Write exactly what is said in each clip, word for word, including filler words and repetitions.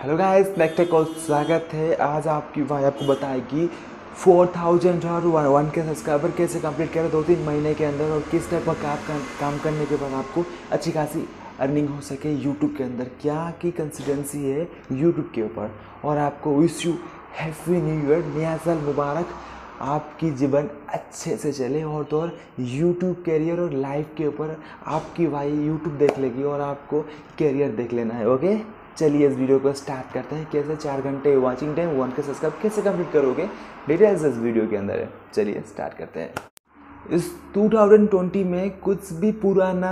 Hello guys, next call स्वागत है। आज आपकी भाई आपको बताएगी फोर थाउजेंड और वन के सब्सक्राइबर कैसे कंप्लीट करें दो तीन महीने के अंदर, और किस टाइप का काम काम करने के बाद आपको अच्छी खासी अर्निंग हो सके यूट्यूब के अंदर। क्या की कंसिस्टेंसी है यूट्यूब के ऊपर। और आपको wish you happy new year, नया साल मुबारक, आपकी जीवन अच्छे से चले। और तो और यूट्यूब कैरियर और लाइफ के ऊपर आपकी भाई यूट्यूब देख लेगी और आपको कैरियर देख लेना है। ओके, चलिए इस वीडियो को स्टार्ट करते हैं। कैसे चार घंटे watching time one K subscribe कैसे कंप्लीट करोगे, डिटेल्स इस वीडियो के अंदर है। चलिए स्टार्ट करते हैं। इस टू थाउजेंड ट्वेंटी में कुछ भी पुराना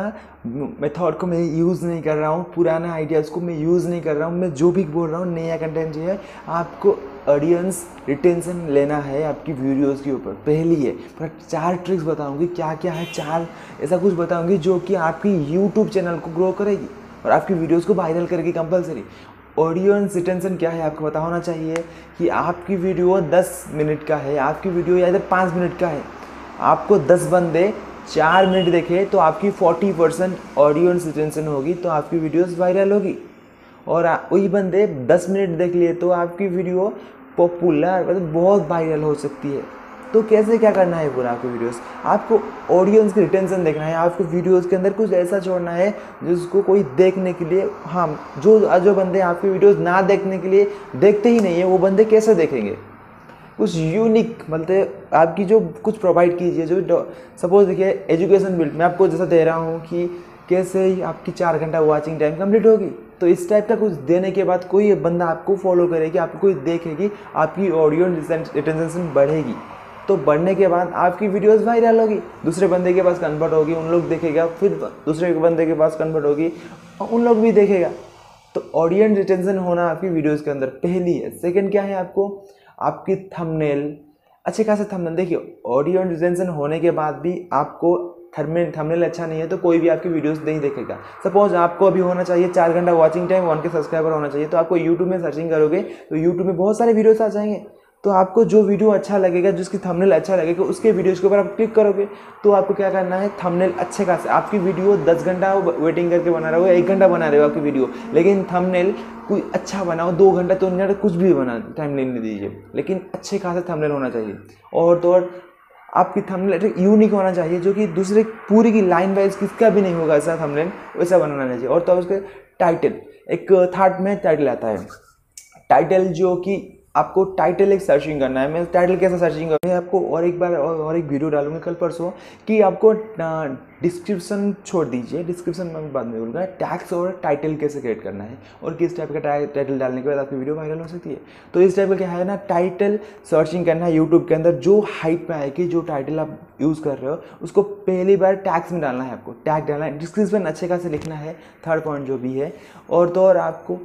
मेथड को मैं यूज़ नहीं कर रहा हूँ, पुराना आइडियाज़ को मैं यूज़ नहीं कर रहा हूँ। मैं जो भी बोल रहा हूँ नया कंटेंट है। आपको ऑडियंस रिटेंशन लेना है आपकी वीडियोस के ऊपर। पहली है पर चार ट्रिक्स बताऊंगी, क्या क्या है, चार ऐसा कुछ बताऊंगी जो कि आपकी यूट्यूब चैनल को ग्रो करेगी और आपकी वीडियोस को वायरल करेगी कंपलसरी। ऑडियंस रिटेंशन क्या है आपको पता होना चाहिए कि आपकी वीडियो दस मिनट का है, आपकी वीडियो या इधर पाँच मिनट का है, आपको दस बंदे चार मिनट देखे तो आपकी फोर्टी परसेंट ऑडियंस रिटेंशन होगी, तो आपकी वीडियोस वायरल होगी। और वही बंदे दस मिनट देख लिए तो आपकी वीडियो पॉपुलर मतलब बहुत वायरल हो सकती है। तो कैसे क्या करना है पूरा आपकी वीडियोस, आपको ऑडियंस की रिटेंशन देखना है। आपको वीडियोस के अंदर कुछ ऐसा छोड़ना है जिसको कोई देखने के लिए, हाँ जो जो बंदे आपकी वीडियोस ना देखने के लिए देखते ही नहीं है, वो बंदे कैसे देखेंगे। कुछ यूनिक मतलब आपकी जो कुछ प्रोवाइड कीजिए। जो सपोज देखिए एजुकेशन बिल्ड मैं आपको जैसा दे रहा हूँ कि कैसे आपकी चार घंटा वॉचिंग टाइम कंप्लीट होगी, तो इस टाइप का कुछ देने के बाद कोई बंदा आपको फॉलो करेगी, आपको कोई देखेगी, आपकी ऑडियंस रिटेंशन बढ़ेगी। तो बढ़ने के बाद आपकी वीडियोस वायरल होगी, दूसरे बंदे के पास कन्वर्ट होगी, उन लोग देखेगा, फिर दूसरे बंदे के पास कन्वर्ट होगी और उन लोग भी देखेगा। तो ऑडियंस रिटेंशन होना आपकी वीडियोस के अंदर पहली है। सेकंड क्या है, आपको आपकी थंबनेल अच्छे खासे थंबनेल। देखिए ऑडियंस रिटेंशन होने के बाद भी आपको थंबनेल थंबनेल अच्छा नहीं है तो कोई भी आपकी वीडियोस नहीं देखेगा। सपोज आपको अभी होना चाहिए चार घंटा watching time, one K subscriber होना चाहिए, तो आपको यूट्यूब में सर्चिंग करोगे तो यूट्यूब में बहुत सारे वीडियोस आ जाएंगे। तो आपको जो वीडियो अच्छा लगेगा, जिसकी थंबनेल अच्छा लगेगा, उसके वीडियोस के ऊपर आप क्लिक करोगे। तो आपको क्या करना है, थंबनेल अच्छे खासे। आपकी वीडियो दस घंटा वेटिंग करके बना रहे हो, एक घंटा बना रहे हो आपकी वीडियो, लेकिन थंबनेल कोई अच्छा बनाओ, दो घंटा तीन घंटा कुछ भी बना, टाइम नहीं दीजिए, लेकिन अच्छे खासे थंबनेल होना चाहिए। और तो और आपकी थंबनेल यूनिक होना चाहिए, जो कि दूसरे पूरी की लाइन वाइज किसका भी नहीं होगा ऐसा थंबनेल, वैसा बनाना चाहिए। और तो उसके टाइटल, एक थर्ड में टाइटल आता है, टाइटल जो कि आपको टाइटल एक सर्चिंग करना है। मैं टाइटल कैसे सर्चिंग करूँ, मैं आपको और एक बार और, और एक वीडियो डालूंगा कल परसों कि आपको डिस्क्रिप्शन छोड़ दीजिए, डिस्क्रिप्शन में बाद में बोलूँगा टैग्स और टाइटल कैसे क्रिएट करना है और किस टाइप का टाइटल डालने के बाद आपकी वीडियो वायरल हो सकती है। तो इस टाइप का क्या है ना, टाइटल सर्चिंग करना है यूट्यूब के अंदर। जो हाइट में आएगी, जो टाइटल आप यूज़ कर रहे हो उसको पहली बार टैग्स में डालना है, आपको टैग डालना है, डिस्क्रिप्शन अच्छे खासे लिखना है, थर्ड पॉइंट जो भी है। और तो और आपको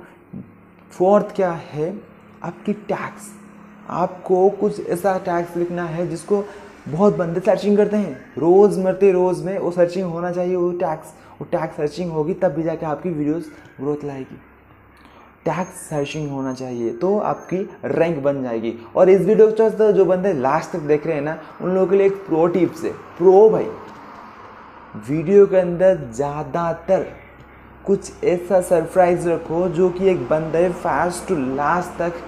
फोर्थ क्या है, आपकी टैग्स। आपको कुछ ऐसा टैग्स लिखना है जिसको बहुत बंदे सर्चिंग करते हैं, रोज़ मरते रोज़ में वो सर्चिंग होना चाहिए। वो टैग्स वो टैग सर्चिंग होगी तब भी जाके आपकी वीडियोस ग्रोथ लाएगी। टैग्स सर्चिंग होना चाहिए तो आपकी रैंक बन जाएगी। और इस वीडियो को तो जो बंदे लास्ट तक देख रहे हैं ना, उन लोगों के लिए एक प्रो टिप्स है। प्रो भाई, वीडियो के अंदर ज़्यादातर कुछ ऐसा सरप्राइज रखो जो कि एक बंदे फर्स्ट टू लास्ट तक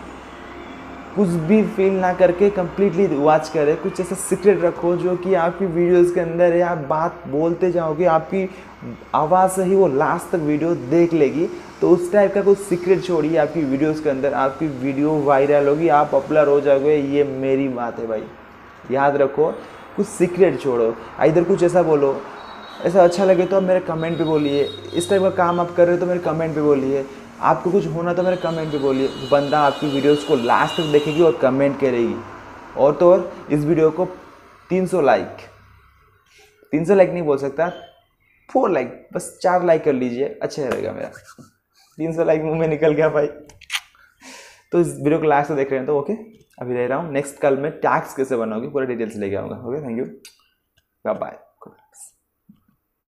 कुछ भी फील ना करके कंप्लीटली वॉच करे। कुछ ऐसा सीक्रेट रखो जो कि आपकी वीडियोस के अंदर है, आप बात बोलते जाओगे, आपकी आवाज़ से ही वो लास्ट तक वीडियो देख लेगी। तो उस टाइप का कुछ सीक्रेट छोड़िए आपकी वीडियोस के अंदर, आपकी वीडियो वायरल होगी, आप पॉपुलर हो जाओगे। ये मेरी बात है भाई, याद रखो। कुछ सीक्रेट छोड़ो, इधर कुछ ऐसा बोलो, ऐसा अच्छा लगे तो आप मेरे कमेंट पे बोलिए। इस टाइप का काम आप कर रहे हो तो मेरे कमेंट पे बोलिए। आपको कुछ होना तो मेरे कमेंट पे बोलिए। बंदा आपकी वीडियोस को लास्ट तक देखेगी और कमेंट करेगी। और तो और इस वीडियो को तीन सौ लाइक तीन सौ लाइक नहीं बोल सकता, फोर लाइक, बस चार लाइक कर लीजिए, अच्छा रहेगा मेरा। तीन सौ लाइक मुंह में निकल गया भाई। तो इस वीडियो को लास्ट तक देख रहे हैं तो ओके, अभी रह रहा हूँ। नेक्स्ट कल में टैग्स कैसे बनाओगे पूरा डिटेल्स लेके आऊँगा। Okay, thank you, bye bye.